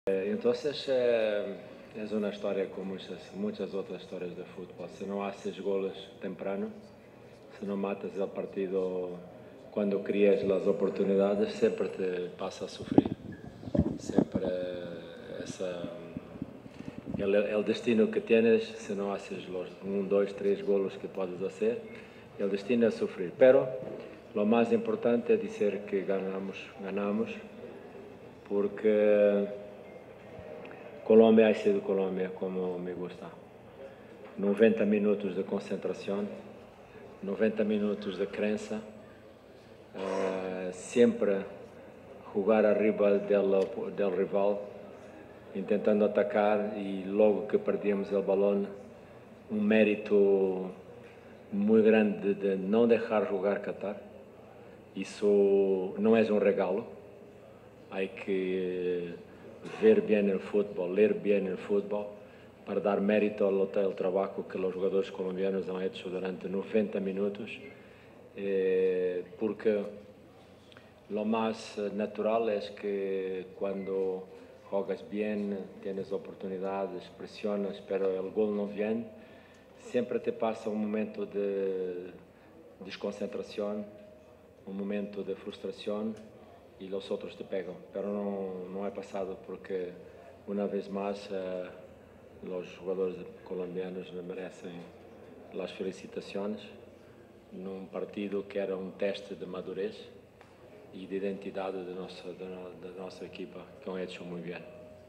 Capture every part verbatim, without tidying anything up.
Entonces eh, es una historia como muchas, muchas otras historias de fútbol. Si no haces goles temprano, si no matas el partido cuando creas las oportunidades, siempre te pasa a sufrir. Siempre esa, el, el destino que tienes, si no haces los un, dos, tres goles que puedes hacer, el destino es sufrir. Pero lo más importante es decir que ganamos, ganamos, porque Colombia ha sido Colombia como me gusta. noventa minutos de concentración, noventa minutos de crença, uh, siempre jugar arriba del, del rival, intentando atacar y luego que perdíamos el balón, un mérito muy grande de não dejar jugar Qatar. Isso não é um regalo, há que ver bien el fútbol, leer bien el fútbol, para dar mérito al, al trabajo que los jugadores colombianos han hecho durante noventa minutos, eh, porque lo más natural es que cuando juegas bien, tienes oportunidades, presionas, pero el gol no viene, siempre te pasa un momento de desconcentración, un momento de frustración, y los otros te pegan, pero no, no ha pasado porque una vez más eh, los jugadores colombianos me merecen las felicitaciones en un partido que era un test de madurez y de identidad de nuestra, de, de nuestra equipa, que han hecho muy bien.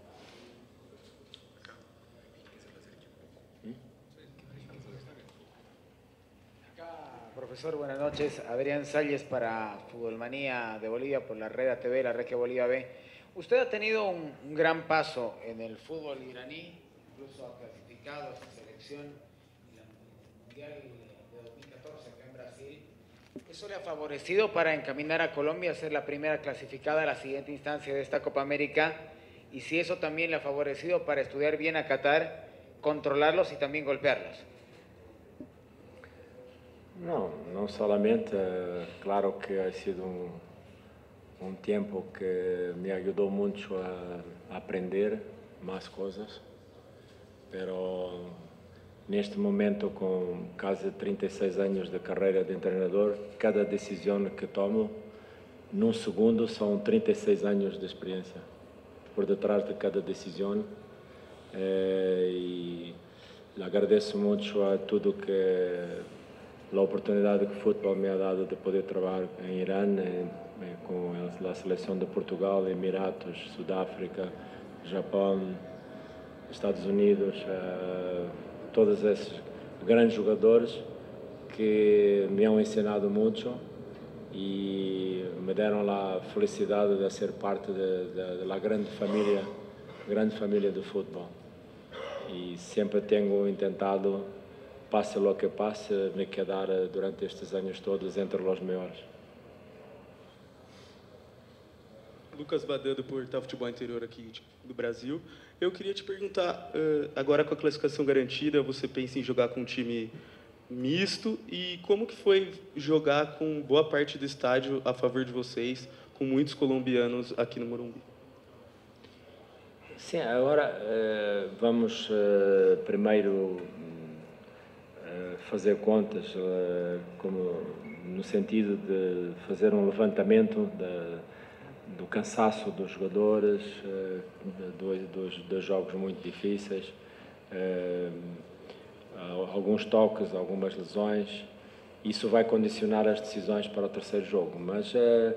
Profesor, buenas noches. Adrián Salles para Futbolmanía de Bolivia por la Red A T V, la Red que Bolivia ve. Usted ha tenido un, un gran paso en el fútbol iraní, incluso ha clasificado a su selección en el Mundial de dos mil catorce acá en Brasil. ¿Eso le ha favorecido para encaminar a Colombia a ser la primera clasificada a la siguiente instancia de esta Copa América? Y si eso también le ha favorecido para estudiar bien a Qatar, controlarlos y también golpearlos. No, no solamente, claro que ha sido un, un tiempo que me ayudó mucho a aprender más cosas, pero en este momento con casi treinta y seis años de carrera de entrenador, cada decisión que tomo en un segundo son treinta y seis años de experiencia por detrás de cada decisión, eh, y le agradezco mucho a todo que la oportunidad que el fútbol me ha dado de poder trabajar en Irán, en, en, con la selección de Portugal, Emiratos, Sudáfrica, Japón, Estados Unidos, uh, todos esos grandes jugadores que me han enseñado mucho y me dieron la felicidad de ser parte de, de, de la gran familia, gran familia de fútbol. Y siempre tengo intentado, pase lo que pase, me quedar durante estes anos todos entre os melhores. Lucas Badando por Tal Futebol Interior aqui do Brasil. Eu queria te perguntar, agora com a classificação garantida, você pensa em jogar com um time misto e como que foi jogar com boa parte do estádio a favor de vocês, com muitos colombianos aqui no Morumbi? Sim, agora vamos primeiro fazer contas, como no sentido de fazer um levantamento de, do cansaço dos jogadores, de dois, dois jogos muito difíceis, alguns toques, algumas lesões. Isso vai condicionar as decisões para o terceiro jogo, mas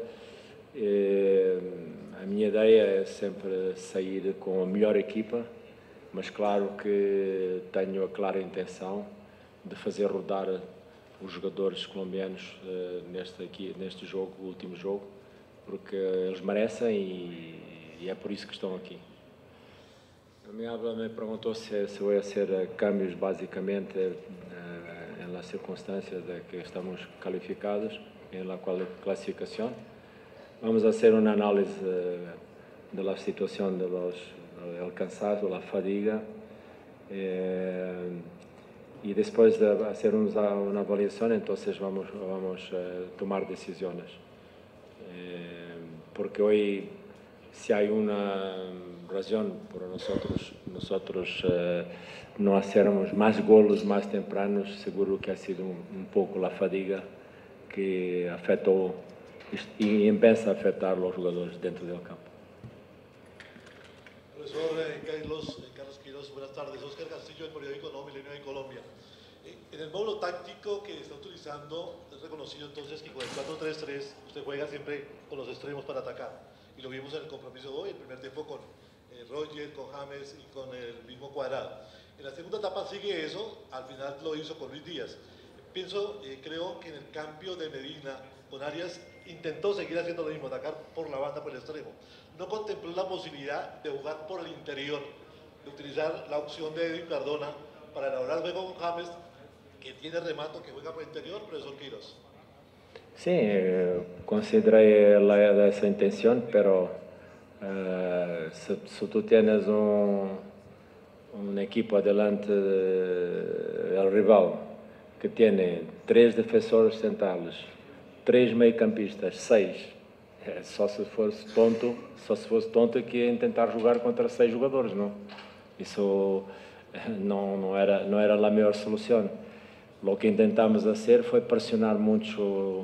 a minha ideia é sempre sair com a melhor equipa, mas claro que tenho a clara intenção de fazer rodar os jogadores colombianos uh, neste, aqui, neste jogo, o último jogo, porque eles merecem e, e é por isso que estão aqui. A minha habla me perguntou se, se vou fazer cambios basicamente uh, nas circunstâncias de que estamos qualificados na classificação. Vamos fazer uma análise uh, da situação de los, del cansaço, da fadiga. Uh, Y después de hacer una evaluación, entonces vamos, vamos a tomar decisiones. Eh, porque hoy si hay una razón por nosotros, nosotros eh, no hacermos más goles más tempranos, seguro que ha sido un, un poco la fadiga que afectó y empieza a afectar a los jugadores dentro del campo. Profesor eh, Carlos, eh, Carlos Quiroz, buenas tardes. Oscar Castillo, del periódico No Milenio en Colombia. Eh, en el módulo táctico que está utilizando, es reconocido entonces que con el cuatro tres tres usted juega siempre con los extremos para atacar. Y lo vimos en el compromiso de hoy, el primer tiempo con eh, Roger, con James y con el mismo Cuadrado. En la segunda etapa sigue eso, al final lo hizo con Luis Díaz. Pienso, eh, creo que en el cambio de Medina con Arias intentó seguir haciendo lo mismo, atacar por la banda, por el extremo. No contempló la posibilidad de jugar por el interior, de utilizar la opción de Edwin Cardona para elaborar luego con James, que tiene remato, que juega por el interior, profesor Quiroz. Sí, eh, consideré la, esa intención, pero eh, si, si tú tienes un, un equipo adelante del rival que tiene tres defensores centrales, três meio-campistas, seis. É, só se fosse tonto, só se fosse tonto que ia tentar jogar contra seis jogadores, não? Isso não, não era não era a melhor solução. O que intentamos fazer foi pressionar muito,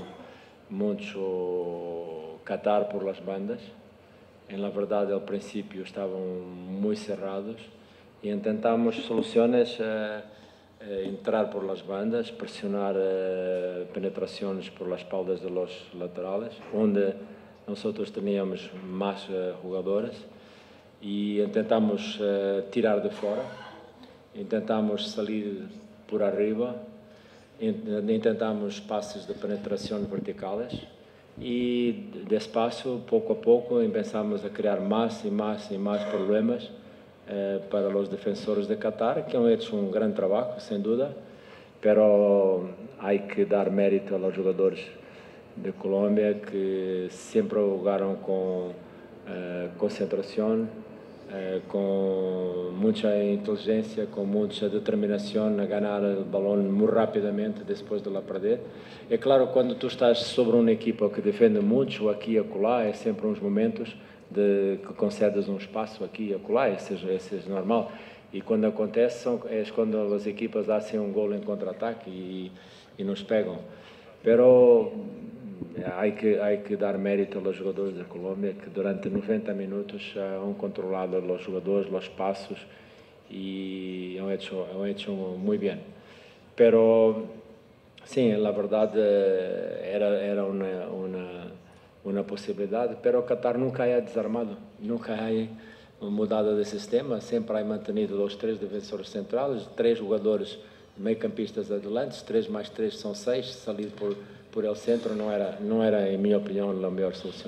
muito Qatar por las bandas. En la verdade, ao princípio estavam muito cerrados e intentamos soluções. Eh, entrar por las bandas, presionar eh, penetraciones por las espaldas de los laterales, donde nosotros teníamos más eh, jugadores y intentamos eh, tirar de fuera, intentamos salir por arriba, intentamos pases de penetración verticales y despacio, poco a poco, empezamos a crear más y más y más problemas Eh, para los defensores de Qatar, que han hecho un gran trabajo, sin duda, pero hay que dar mérito a los jugadores de Colombia que siempre jugaron con eh, concentración, eh, con mucha inteligencia, con mucha determinación a ganar el balón muy rápidamente después de la perder. É claro, quando tu estás sobre uma equipa que defende muito aqui e acolá, é sempre uns momentos de que concedes um espaço aqui e acolá, isso é, isso é normal. E quando acontece, são, é quando as equipas fazem um gol em contra-ataque e, e nos pegam. Pero há que, há que dar mérito aos jogadores da Colômbia, que durante noventa minutos han controlado os jogadores, os passos e han hecho, han hecho muy bien. Pero, sim, a verdade era, era uma, uma, uma possibilidade, pero Qatar nunca é desarmado, nunca é mudado de sistema, sempre é mantido os três defensores centrais, três jogadores meio-campistas adelantes, três mais três são seis, salir por, por el centro não era, não era, em minha opinião, a melhor solução.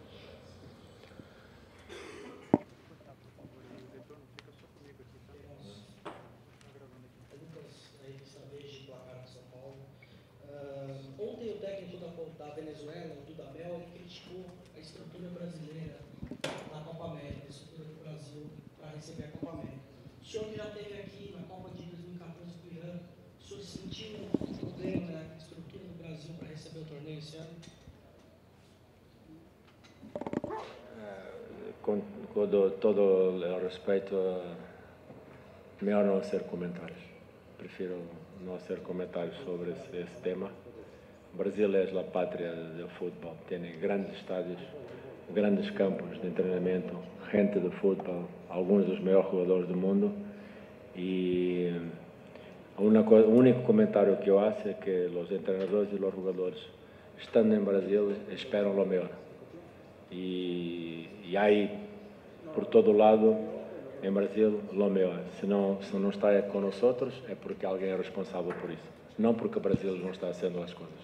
Ontem o técnico da, da Venezuela, o Dudamel, ele criticou a estrutura brasileira da Copa América, a estrutura do Brasil para receber a Copa América. O senhor que já esteve aqui na Copa de dois mil e quatorze com o Irã, o senhor sentiu um problema na estrutura do Brasil para receber o torneio esse ano? Com, com todo o respeito, melhor não fazer comentários. Prefiro não fazer comentários sobre esse, esse tema. Brasil é a pátria do futebol, tem grandes estádios, grandes campos de treinamento, gente de futebol, alguns dos melhores jogadores do mundo. E uma coisa, o único comentário que eu faço é que os treinadores e os jogadores, estando em Brasil, esperam o melhor. E, e aí, por todo lado, em Brasil, o melhor. Se não, se não está com nós, é porque alguém é responsável por isso. Não porque o Brasil não está fazendo as coisas.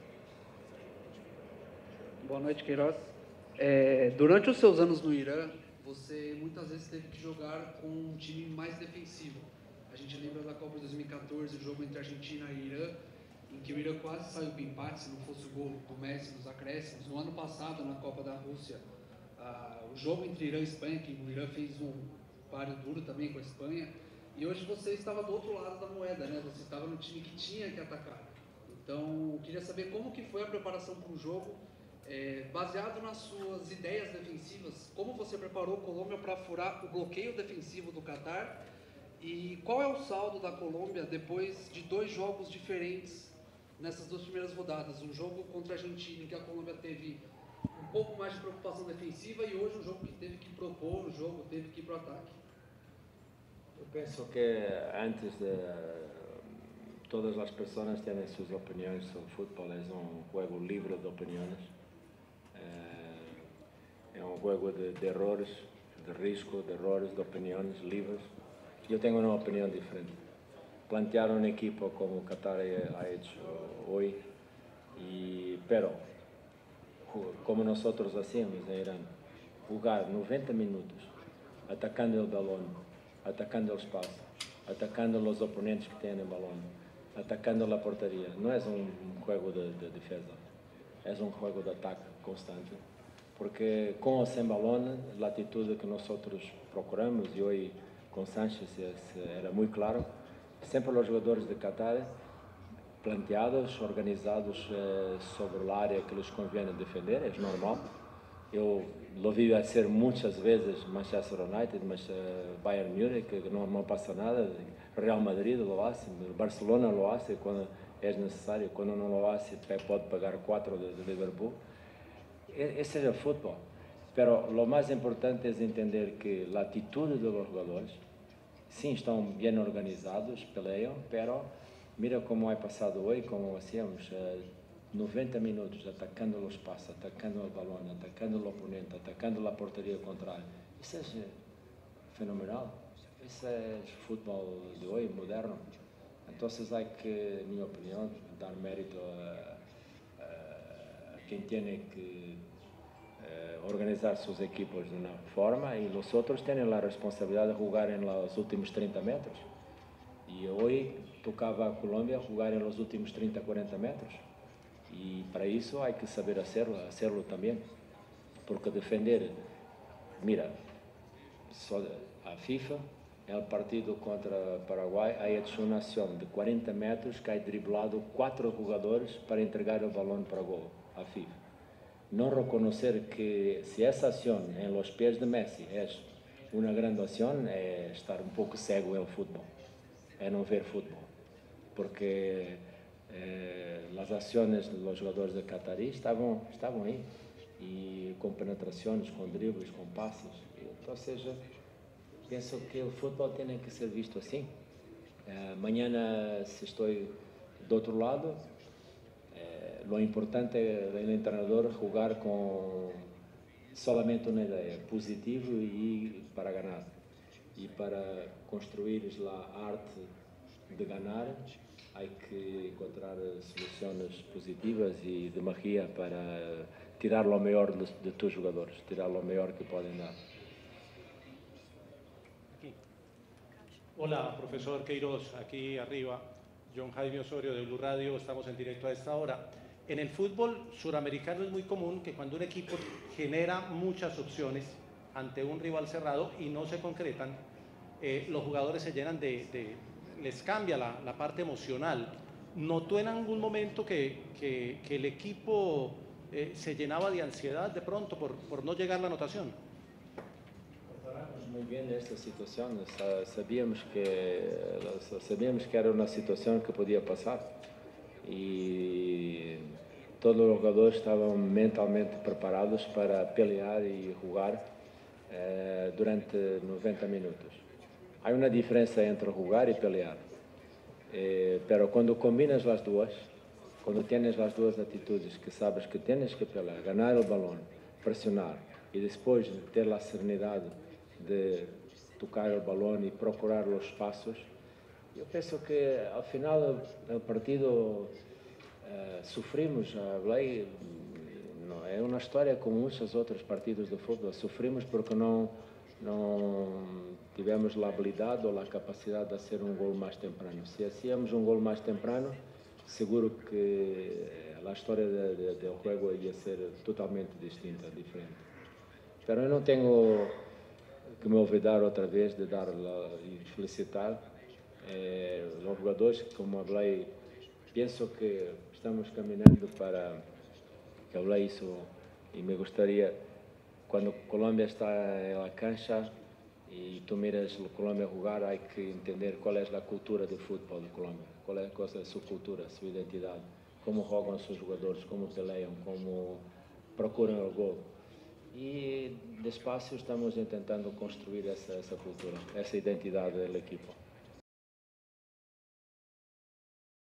Boa noite, Queiroz. É, durante os seus anos no Irã, você muitas vezes teve que jogar com um time mais defensivo. A gente lembra da Copa de dois mil e quatorze, o jogo entre Argentina e Irã, em que o Irã quase saiu com empate, se não fosse o gol do Messi nos acréscimos. No ano passado, na Copa da Rússia, ah, o jogo entre Irã e Espanha, que o Irã fez um páreo duro também com a Espanha, e hoje você estava do outro lado da moeda, né? Você estava no time que tinha que atacar. Então, eu queria saber como que foi a preparação para o jogo É, baseado nas suas ideias defensivas, como você preparou a Colômbia para furar o bloqueio defensivo do Catar? E qual é o saldo da Colômbia depois de dois jogos diferentes nessas duas primeiras rodadas? Um jogo contra a Argentina, em que a Colômbia teve um pouco mais de preocupação defensiva, e hoje um jogo que teve que propor o jogo, teve que ir para o ataque. Eu penso que antes de todas as pessoas têm suas opiniões sobre futebol, é um jogo livre de opiniões, é um jogo de, de erros, de risco, de erros, de opiniões livres. Eu tenho uma opinião diferente. Plantear uma equipa como o Qatar ha hecho hoy, y, pero como nós hacíamos em Irã, jogar noventa minutos atacando o balão, atacando o espaço, atacando os oponentes que têm o balão, atacando a portaria. Não é um, um jogo de, de defesa, é um jogo de ataque constante, porque com ou sem balão, a atitude que nós procuramos, e hoje com Sánchez era muito claro, sempre os jogadores de Qatar planteados, organizados eh, sobre a área que lhes convém defender, é normal. Eu lo vi a ser muitas vezes Manchester United, mas uh, Bayern Múnich, que não, não passa nada, Real Madrid lo hace, Barcelona lo hace quando é necessário, quando não lo hace pode pagar quatro de, de Liverpool. Esse é o futebol. Pero o mais importante é entender que a atitude dos jogadores, sim, estão bem organizados, peleiam, pero mira como é passado hoje, como hacíamos, uh, noventa minutos atacando o espaço, atacando o balão, atacando o oponente, atacando a portaria contrária. Isso é fenomenal. Isso é o futebol de hoje, moderno. Então, há que, na minha opinião, dar mérito a, a, a quem tem que uh, organizar suas equipas de uma forma, e os outros têm a responsabilidade de jogar nos últimos trinta metros. E hoje tocava a Colômbia jogar nos últimos trinta, quarenta metros. E para isso há que saber hacerlo, hacerlo também, porque defender, mira, só a FIFA, el partido contra Paraguai ha hecho uma ação de quarenta metros que ha driblado quatro jogadores para entregar o balão para gol, a FIFA. Não reconhecer que se essa ação em los pés de Messi é uma grande ação, é estar um pouco cego em futebol, é não ver futebol, porque Eh, as ações dos jogadores de Qatarí estavam, estavam aí, e com penetrações, com dribles, com passes. Então, seja, penso que o futebol tem que ser visto assim. Eh, amanhã, se estou do outro lado, eh, o importante é o treinador jogar com solamente uma ideia, positivo e para ganhar. E para construir a arte de ganhar, há que encontrar soluções positivas e de magia para tirar o melhor de, de tus jogadores, tirar o melhor que podem dar. Aquí. Hola, profesor Queiroz, aquí arriba, John Jaime Osorio de Blue Radio, estamos en directo a esta hora. En el fútbol suramericano es muy común que cuando un equipo genera muchas opciones ante un rival cerrado y no se concretan, eh, los jugadores se llenan de... de les cambia la, la parte emocional. ¿Notó en algún momento que, que, que el equipo eh, se llenaba de ansiedad de pronto por, por no llegar a la anotación? Preparamos muy bien esta situación. Sabíamos que, sabíamos que era una situación que podía pasar. Y todos los jugadores estaban mentalmente preparados para pelear y jugar eh, durante noventa minutos. Há uma diferença entre jogar e pelear, eh, pero quando combinas as duas, quando tienes as duas atitudes, que sabes que tienes que pelear, ganhar o balão, pressionar e depois ter a serenidade de tocar o balão e procurar os espaços, eu penso que ao final do partido eh, sofrimos, hablei, não, é uma história com muitos outros partidos de futebol, sofrimos porque não não tivemos a habilidade ou a capacidade de fazer um gol mais temprano. Se hacíamos um gol mais temprano, seguro que a história do de, de jogo ia ser totalmente distinta, diferente. Mas eu não tenho que me olvidar outra vez de dar e felicitar eh, os jogadores, como falei, penso que estamos caminhando para que habla isso e me gostaria, quando Colômbia está na cancha e tu miras a Colômbia jogar, há que entender qual é a cultura do futebol de Colômbia, qual é a sua cultura, a sua identidade, como jogam os seus jogadores, como peleiam, como procuram o gol. E despacio estamos tentando construir essa, essa cultura, essa identidade da equipa.